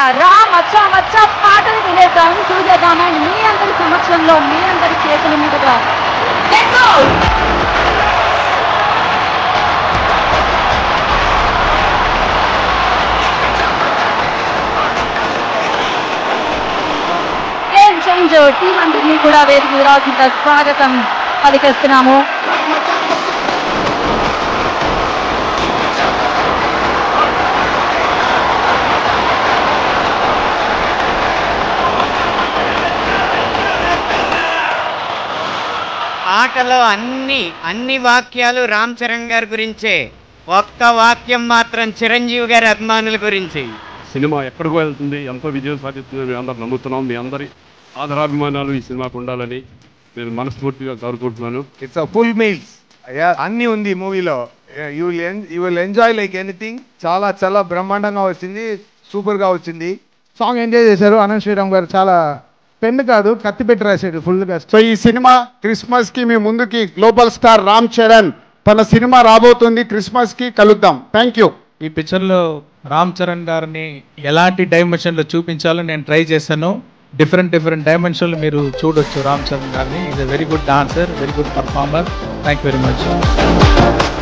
రామ్ అచ్చా మచ్చా పాటలు వినేద్దాం చూసేద్దాం అండ్ మీ అందరి సమక్షంలో మీ అందరి చేతుల మీదుగా టీం అందరినీ కూడా వేదిక రాసిన స్వాగతం పలికిస్తున్నాము. ఆటలో అన్ని వాక్యాలు రామ్ చరణ్ గారి గురించే, ఒక్క వాక్యం మాత్రం చిరంజీవి గారి అభిమానుల గురించి. సినిమా ఎక్కడికో వెళ్తుంది, ఎంతో విజయం సాధిస్తుంది మేము అందరు నమ్ముతున్నాం. మీ అందరి ఆదరాభిమానాలు ఈ సినిమాకు ఉండాలని నేను మనస్ఫూర్తిగా కోరుకుంటున్నాను. ఇట్స్ అ ఫుల్ మీల్స్, అన్నీ ఉంది మూవీలో. You will enjoy like anything. చాలా చాలా బ్రహ్మాండంగా వచ్చింది, సూపర్గా వచ్చింది. సాంగ్ ఎంజాయ్ చేశారు. అనంత్ శ్రీరామ్ గారు చాలా పెన్ను కాదు కత్తి పెట్టి రాశాడు ఫుల్గా. సో ఈ సినిమా క్రిస్మస్కి మీ ముందుకి గ్లోబల్ స్టార్ రామ్ చరణ్ తన సినిమా రాబోతుంది. క్రిస్మస్కి కలుద్దాం. Thank you. ఈ పిక్చర్లో రామ్ చరణ్ గారిని ఎలాంటి డైమెన్షన్లో చూపించాలో నేను ట్రై చేశాను. డిఫరెంట్ డైమెన్షన్లు మీరు చూడొచ్చు రామ్ చరణ్ గారిని. Is a very good dancer, very good performer. Thank you very much.